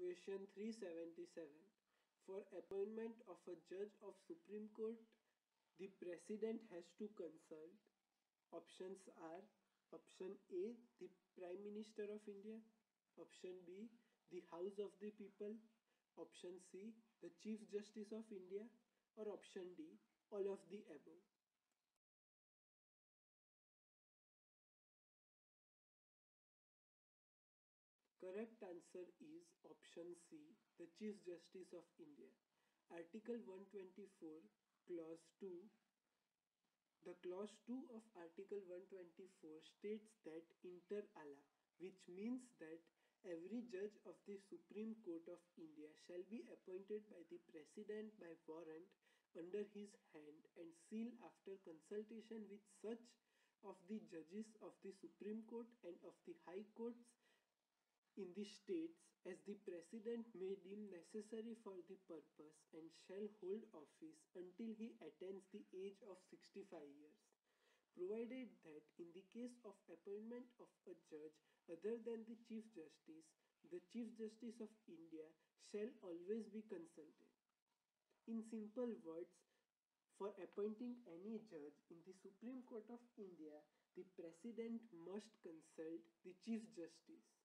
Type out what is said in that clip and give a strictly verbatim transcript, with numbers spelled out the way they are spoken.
Question three seventy-seven. For appointment of a judge of Supreme Court, the President has to consult. Options are Option A, the Prime Minister of India. Option B, the House of the People. Option C, the Chief Justice of India. Or option D, all of the above. Correct answer is option C, the Chief Justice of India. Article one twenty-four, Clause two. The Clause two of Article one twenty-four states that inter alia, which means that every judge of the Supreme Court of India shall be appointed by the President by warrant under his hand and seal after consultation with such of the judges of the Supreme Court and of the High Courts in the states as the President may deem necessary for the purpose, and shall hold office until he attains the age of sixty-five years, provided that in the case of appointment of a judge other than the Chief Justice, the Chief Justice of India shall always be consulted. In simple words, for appointing any judge in the Supreme Court of India, the President must consult the Chief Justice.